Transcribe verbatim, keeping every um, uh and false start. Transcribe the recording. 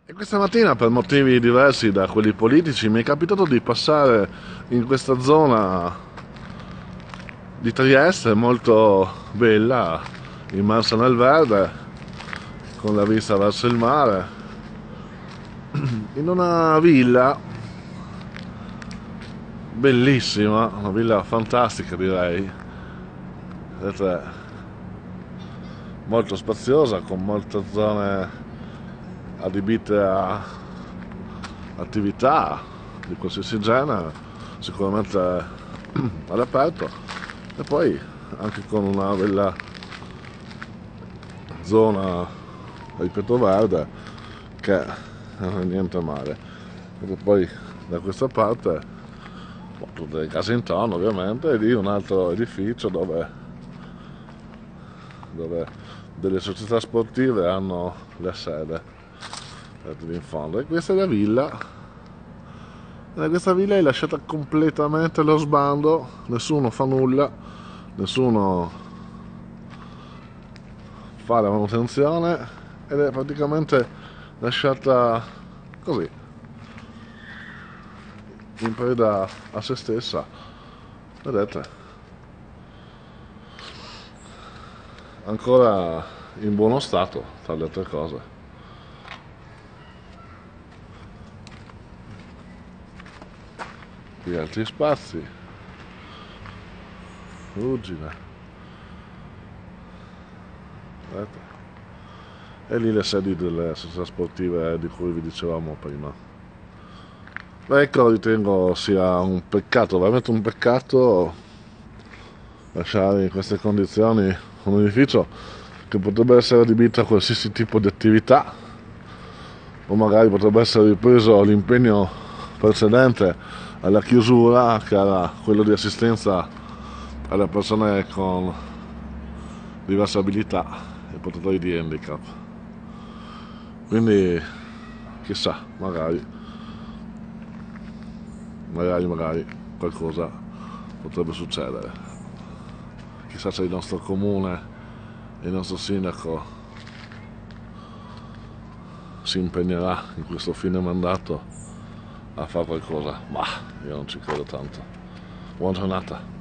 E questa mattina, per motivi diversi da quelli politici, mi è capitato di passare in questa zona di Trieste molto bella, immersa nel verde, con la vista verso il mare, in una villa bellissima, una villa fantastica direi, vedete, molto spaziosa, con molte zone adibite a attività di qualsiasi genere, sicuramente all'aperto, e poi anche con una bella zona, ripeto, verde, che non è niente male. E poi da questa parte, boh, tutte le case intorno ovviamente, e lì un altro edificio dove, dove delle società sportive hanno la sede, vedete lì in fondo. E questa è la villa. E questa villa è lasciata completamente allo sbando, nessuno fa nulla, nessuno fa la manutenzione ed è praticamente lasciata così, in preda a se stessa, vedete, ancora in buono stato tra le altre cose. Qui altri spazi, ruggine, vedete? E lì le sedi delle società sportive di cui vi dicevamo prima. Ecco, ritengo sia un peccato, veramente un peccato lasciare in queste condizioni un edificio che potrebbe essere adibito a qualsiasi tipo di attività, o magari potrebbe essere ripreso l'impegno precedente alla chiusura, che era quello di assistenza alle persone con diverse abilità e portatori di handicap. Quindi chissà, magari magari magari qualcosa potrebbe succedere. Chissà se il nostro comune e il nostro sindaco si impegnerà in questo fine mandato a fare qualcosa, ma io non ci credo tanto. Buona giornata.